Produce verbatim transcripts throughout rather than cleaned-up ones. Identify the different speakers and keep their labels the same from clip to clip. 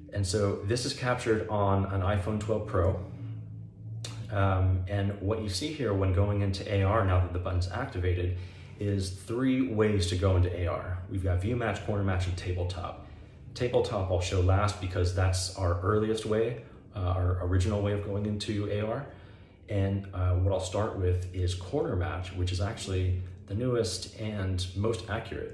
Speaker 1: And so this is captured on an iPhone twelve Pro. Um, and what you see here when going into A R, now that the button's activated, is three ways to go into A R. We've got view match, corner match, and tabletop. Tabletop I'll show last because that's our earliest way, uh, our original way of going into A R. And uh, what I'll start with is corner match, which is actually the newest and most accurate.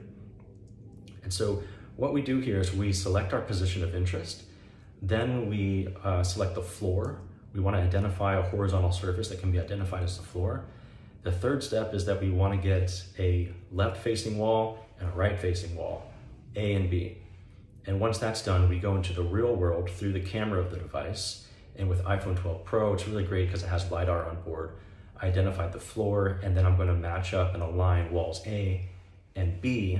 Speaker 1: And so what we do here is we select our position of interest, then we uh, select the floor. We want to identify a horizontal surface that can be identified as the floor. The third step is that we want to get a left-facing wall and a right-facing wall, A and B. And once that's done, we go into the real world through the camera of the device. And with iPhone twelve Pro, it's really great because it has LiDAR on board. I identified the floor, and then I'm going to match up and align walls A and B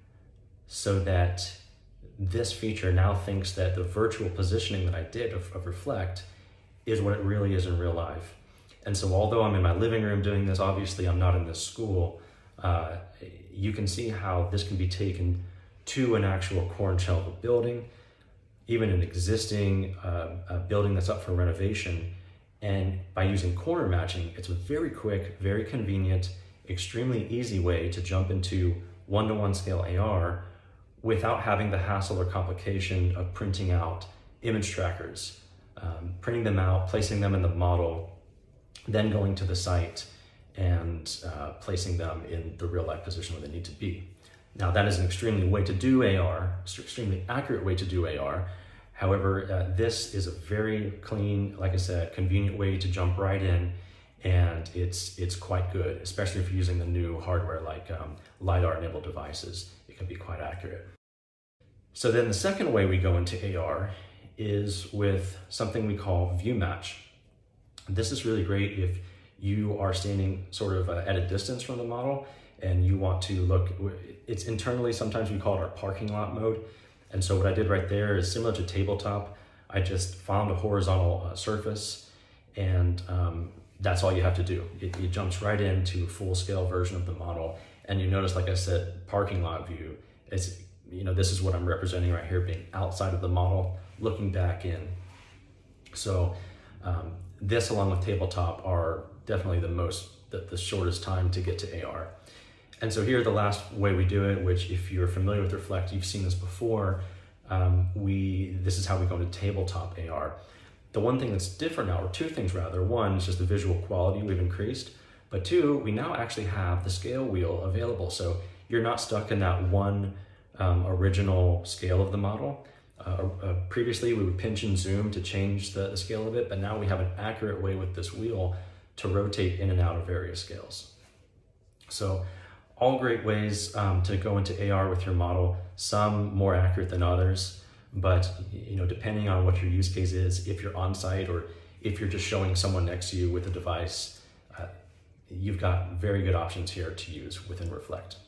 Speaker 1: so that this feature now thinks that the virtual positioning that I did of, of reflect is what it really is in real life. And so although I'm in my living room doing this, obviously I'm not in this school, uh, you can see how this can be taken to an actual core and shell of a building, even an existing uh, a building that's up for renovation. And by using corner matching, it's a very quick, very convenient, extremely easy way to jump into one-to-one scale A R without having the hassle or complication of printing out image trackers, um, printing them out, placing them in the model, then going to the site and uh, placing them in the real life position where they need to be. Now that is an extremely way to do A R, extremely accurate way to do A R. However, uh, this is a very clean, like I said, convenient way to jump right in, and it's it's quite good, especially if you're using the new hardware like um, LiDAR-enabled devices. It can be quite accurate. So then the second way we go into A R is with something we call view match. This is really great if you are standing sort of uh, at a distance from the model and you want to look. It's internally, sometimes we call it our parking lot mode. And so what I did right there is similar to tabletop. I just found a horizontal uh, surface, and um, that's all you have to do. It, it jumps right into a full scale version of the model. And you notice, like I said, parking lot view. It's, you know, this is what I'm representing right here, being outside of the model, looking back in. So um, this, along with tabletop, are definitely the most, the, the shortest time to get to A R. And so here, the last way we do it, which if you're familiar with Reflect, you've seen this before, um, we, this is how we go into tabletop A R. The one thing that's different now, or two things rather, one is just the visual quality we've increased, but two, we now actually have the scale wheel available. So you're not stuck in that one um, original scale of the model. Uh, uh, previously, we would pinch and zoom to change the, the scale of it, but now we have an accurate way with this wheel to rotate in and out of various scales. So all great ways um, to go into A R with your model, some more accurate than others, but you know, depending on what your use case is, if you're on site or if you're just showing someone next to you with a device, uh, you've got very good options here to use within Reflect.